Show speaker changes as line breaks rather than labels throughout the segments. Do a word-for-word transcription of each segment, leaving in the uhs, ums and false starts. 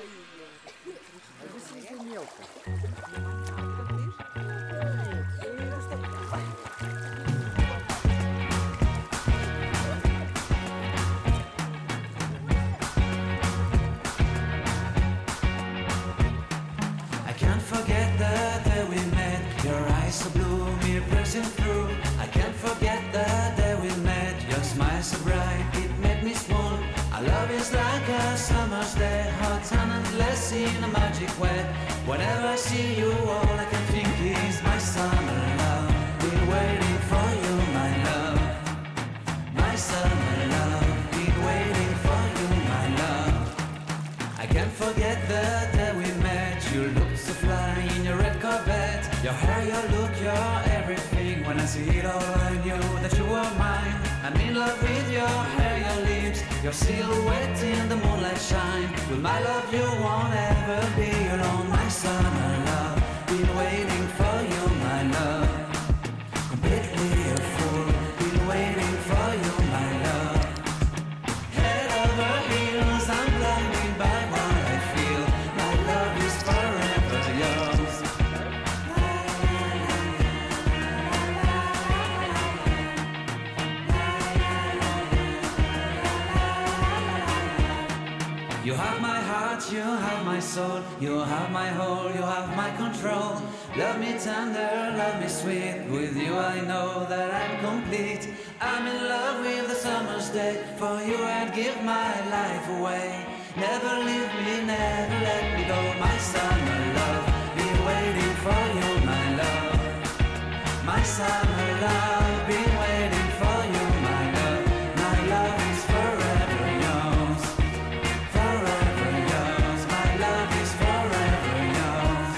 I can't forget the day we met. Your eyes so blue, me piercing through. I can't forget the day we met. Your smile so bright, it made me swoon. Our love is like a summer's day, hot and endless in a magic way. Whenever I see you, all I can think is my summer love. Been waiting for you, my love. My summer love. Been waiting for you, my love. I can't forget the day we met. You looked so fly in your red Corvette. Your hair, your look, your everything. When I see it all, I knew that you were mine. I'm in love with your hair, your lips, your silhouette in the moonlight shine. With my love you won't ever be alone. My summer love, been waiting for you, my love. Completely a fool, been waiting for you, my love. Head over heels, I'm blinded by what I feel. My love is forever yours. You have my heart, you have my soul, you have my whole, you have my control. Love me tender, love me sweet, with you I know that I'm complete. I'm in love with the summer's day, for you I'd give my life away. Never leave me, never let me go, my summer love. Been waiting for you, my love. My summer love, been waiting for you, my love. My love is forever yours. Forever yours, my love is forever yours.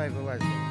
вилазь, вилазь.